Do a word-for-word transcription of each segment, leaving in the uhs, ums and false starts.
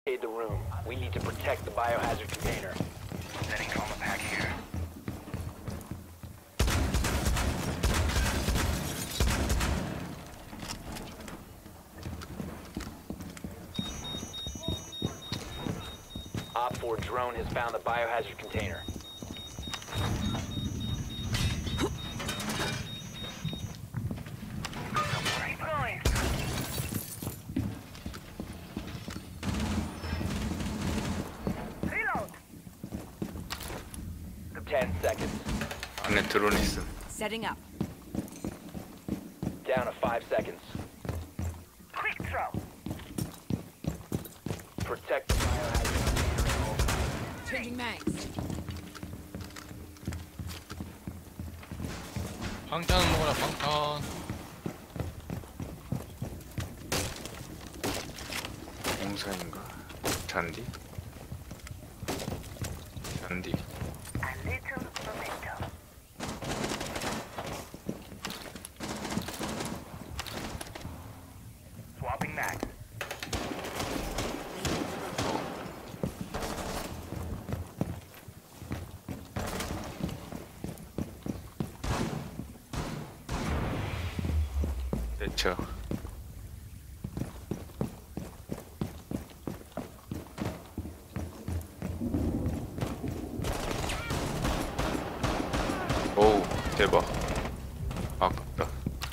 The room. We need to protect the biohazard container. Setting trauma pack here. Op four drone has found the biohazard container. Ten seconds. 안에 드론 있음. Setting up. Down to five seconds. Quick throw. Protect the biohazard container. Changing mags. 방탄 먹어라 방탄. 공사인가? 잔디? 잔디. A little momentum. Swapping mag. 대처. 오우 대박. 아깝다.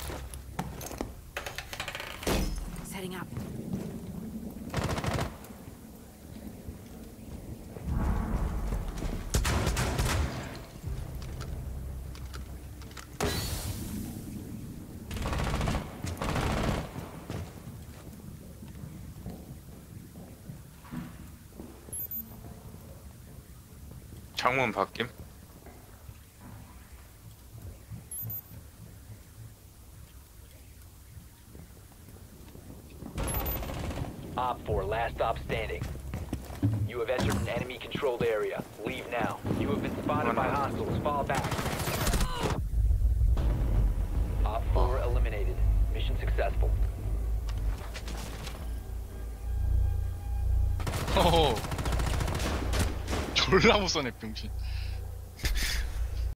Setting up. 창문 바뀜? Op four, last stop standing. You have entered an enemy-controlled area. Leave now. You have been spotted by hostiles. Fall back. Op four eliminated. Mission successful. 호호. 졸라 못 쏘네 병신.